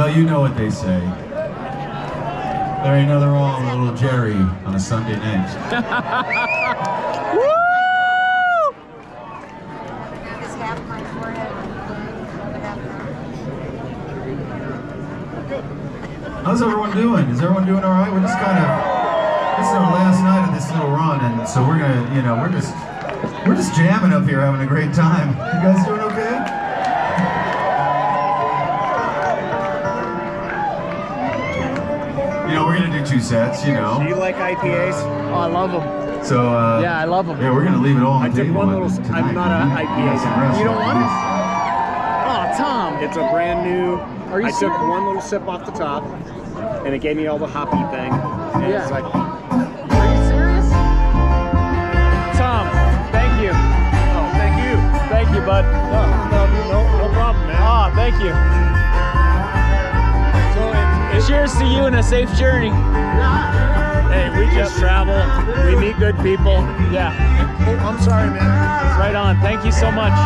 Well, you know what they say. There ain't nothing wrong with a little Jerry on a Sunday night. Woo! This half my forehead. How's everyone doing? Is everyone doing all right? We're just kind of, this is our last night of this little run, and so we're gonna, you know, we're just jamming up here, having a great time. You guys doing okay? You know, we're gonna do 2 sets. You know. Do you like IPAs? Oh, I love them. So yeah, I love them. Yeah, we're gonna leave it all on the I took table. one little. I'm not an IPA. You don't want it? Oh, Tom. It's a brand new. Are you I took one little sip off the top, and it gave me all the hoppy thing. And Yeah. it's like, Are you serious? Tom, thank you. oh, thank you. Thank you, bud. No problem, man. Ah, thank you. So Cheers to you and a safe journey. hey, we just travel. We meet good people. Yeah, Oh, I'm sorry, man. right on. Thank you so much.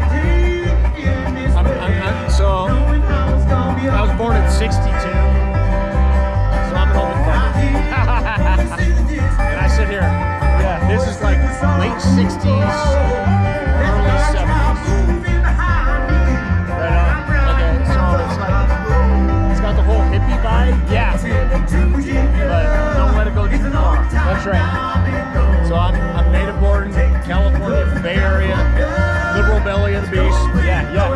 So I was born in '62. So I'm an old fucker. And I sit here. Yeah. This is like late '60s, early '70s. Right on. Okay, so it's got the whole hippie vibe, Yeah, but don't let it go too far. that's right. So I'm native born California, Bay Area, liberal belly of the beast. Yeah, yeah.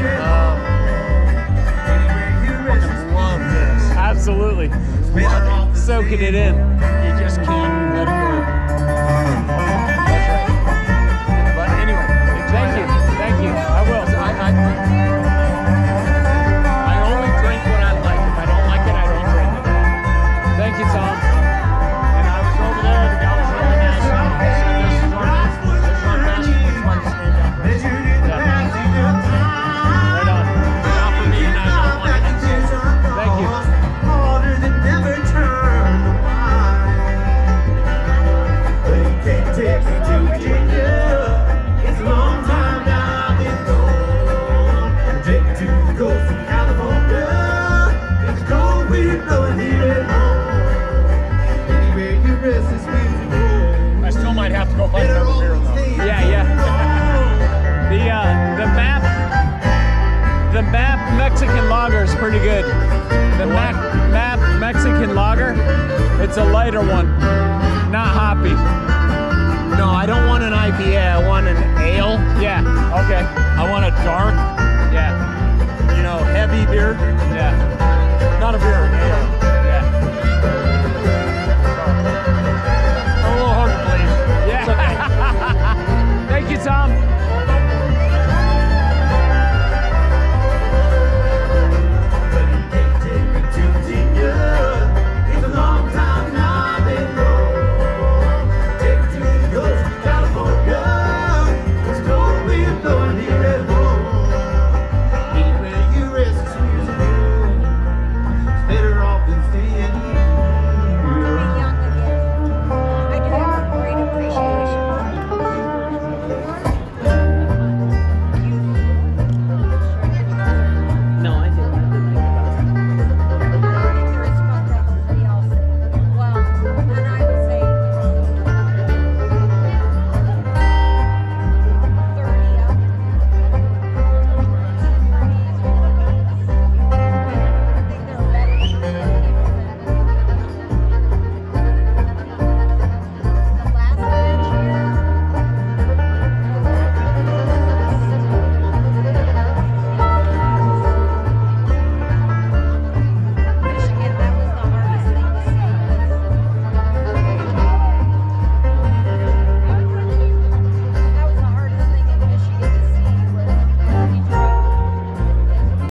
Fucking love this. Absolutely. Love it. Soaking it in. You just can't let it go. That's right. But anyway, Thank you. Thank you. I will. I only drink what I like. If I don't like it, I don't drink it. Thank you, Tom. And I was over there, the guy was really nice. He said, this is our best. It's my stand up. Right on. Not for me, and I don't want it. Thank you. I still might have to go find another beer though. Yeah, yeah. The map Mexican lager is pretty good. The map Mexican lager, it's a lighter one, not hoppy. No, I don't want an IPA. I want an ale. Yeah. Okay. I want a dark, Yeah. heavy beer. Yeah.